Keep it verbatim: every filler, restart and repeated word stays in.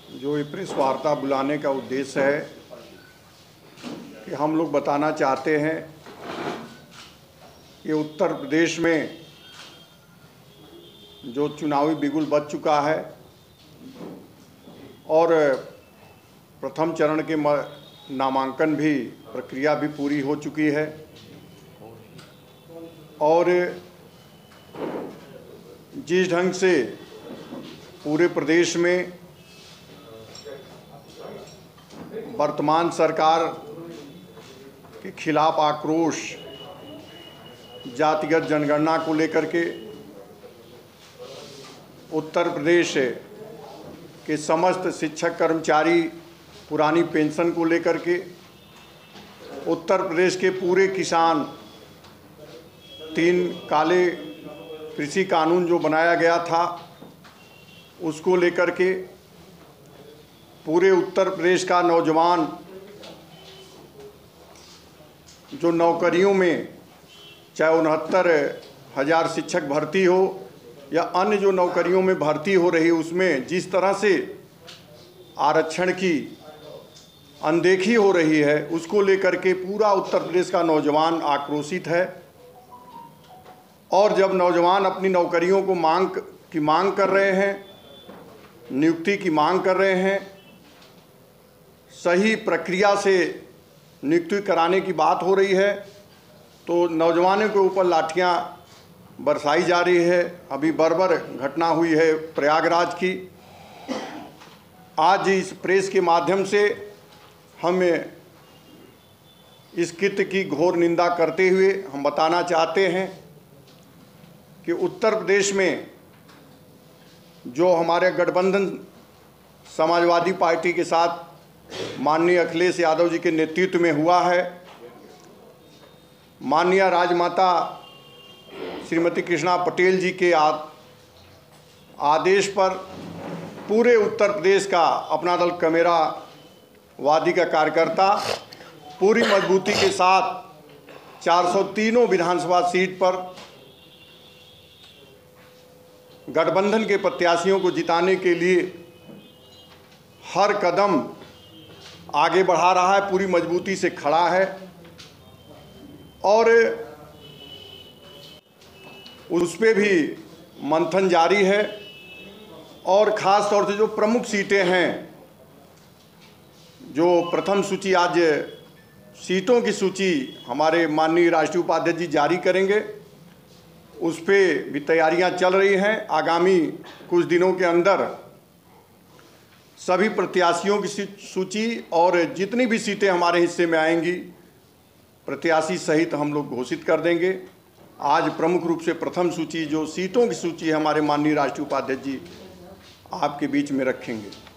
जो ये प्रेस वार्ता बुलाने का उद्देश्य है कि हम लोग बताना चाहते हैं कि उत्तर प्रदेश में जो चुनावी बिगुल बज चुका है और प्रथम चरण के नामांकन भी प्रक्रिया भी पूरी हो चुकी है और जिस ढंग से पूरे प्रदेश में वर्तमान सरकार के खिलाफ आक्रोश जातिगत जनगणना को लेकर के उत्तर प्रदेश के समस्त शिक्षक कर्मचारी पुरानी पेंशन को लेकर के उत्तर प्रदेश के पूरे किसान तीन काले कृषि कानून जो बनाया गया था उसको लेकर के पूरे उत्तर प्रदेश का नौजवान जो नौकरियों में चाहे उनहत्तर हज़ार शिक्षक भर्ती हो या अन्य जो नौकरियों में भर्ती हो रही उसमें जिस तरह से आरक्षण की अनदेखी हो रही है उसको लेकर के पूरा उत्तर प्रदेश का नौजवान आक्रोशित है। और जब नौजवान अपनी नौकरियों को मांग की मांग कर रहे हैं, नियुक्ति की मांग कर रहे हैं, सही प्रक्रिया से नियुक्ति कराने की बात हो रही है तो नौजवानों के ऊपर लाठियां बरसाई जा रही है। अभी बर्बर घटना हुई है प्रयागराज की। आज इस प्रेस के माध्यम से हम इस कृत्य की घोर निंदा करते हुए हम बताना चाहते हैं कि उत्तर प्रदेश में जो हमारे गठबंधन समाजवादी पार्टी के साथ माननीय अखिलेश यादव जी के नेतृत्व में हुआ है, माननीय राजमाता श्रीमती कृष्णा पटेल जी के आदेश पर पूरे उत्तर प्रदेश का अपना दल कमेरा वादी का कार्यकर्ता पूरी मजबूती के साथ चार सौ तीनों विधानसभा सीट पर गठबंधन के प्रत्याशियों को जिताने के लिए हर कदम आगे बढ़ा रहा है, पूरी मजबूती से खड़ा है और उस पे भी मंथन जारी है। और ख़ास तौर से जो प्रमुख सीटें हैं, जो प्रथम सूची आज सीटों की सूची हमारे माननीय राष्ट्रीय उपाध्यक्ष जी जारी करेंगे, उस पे भी तैयारियां चल रही हैं। आगामी कुछ दिनों के अंदर सभी प्रत्याशियों की सूची और जितनी भी सीटें हमारे हिस्से में आएंगी प्रत्याशी सहित हम लोग घोषित कर देंगे। आज प्रमुख रूप से प्रथम सूची जो सीटों की सूची है हमारे माननीय राष्ट्रीय उपाध्यक्ष जी आपके बीच में रखेंगे।